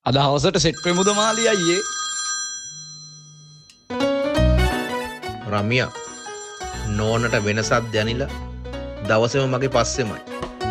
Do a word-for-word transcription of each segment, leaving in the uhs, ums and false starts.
අද හවසට සෙට් වෙමුද මාළි අයියේ? රමියා නෝනට වෙනසක් දැනිලා දවසේම මගේ පස්සෙමයි.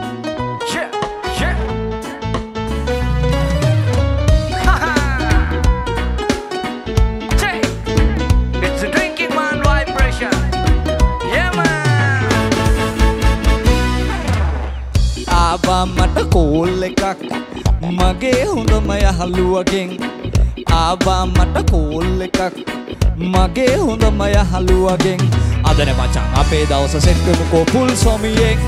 ආවා මට කෝල් එකක් මගේ හොඳම යහළුවගෙන්. ආවා මට කෝල් එකක් මගේ හොඳම යහළුවගෙන්. අදනේ මචං අපේ දවස සෙට් වෙමුකෝ පුල් සොමියෙන්.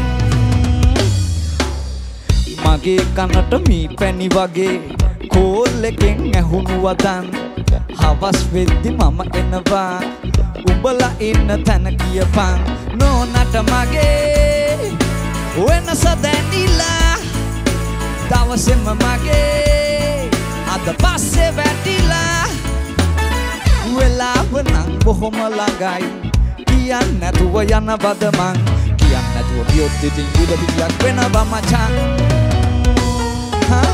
මගේ කනට මී පැණි වගේ කෝල් එකෙන් ඇහුණු වදන්. හවස් වෙද්දි මම එනවා උඹලා ඉන්න තැන කියපන්. නෝනට මගේ වෙනස දැනිලා දවසෙම මගේ අද පස්සේ වැටිලා. වෙලාව නම් බොහොම ළඟයි කියන්න නැතුව යන බද මං. කියන්න නැතුව ගියොත් ඉතින් උඩ පිටියක් වෙනවා මචං. හා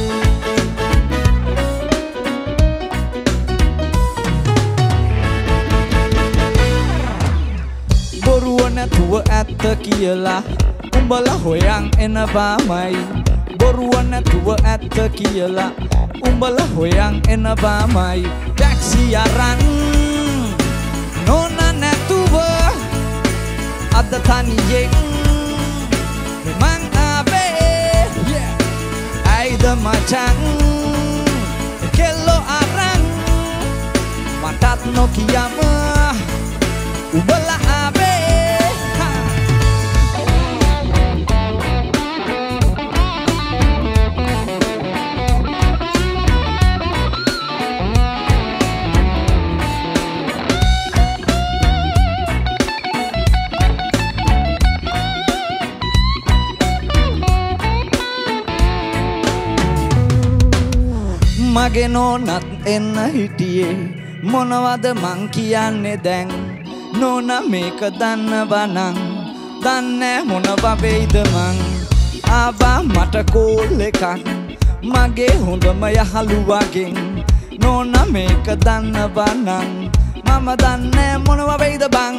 බොරුව නැතුව ඇත්ත කියලා උඹලා හොයන් එනවාමයි. බොරුව නැතුව ඇත්ත කියලා උඹලා හොයන් එනවාමයි. ටැක්සි අරන් නෝන නැතුව අද තනියෙන් මං ආවේ. ඇයිද මචං කෙල්ලෝ අරන් මටත් නොකියම උඹලා ආවේ. මගේ නෝනත් එන්න හිටියේ මොනවද මං කියන්නේ දැන්. නෝන මේක දන්නවා නං දන්නේ මොනවා වෙයිද මං. ආවා මට කෝල් එකක් මගේ හොඳම යහළුවගෙන්. නෝන මේක දන්නවා නං මම දන්නේ මොනවා වෙයිද බං.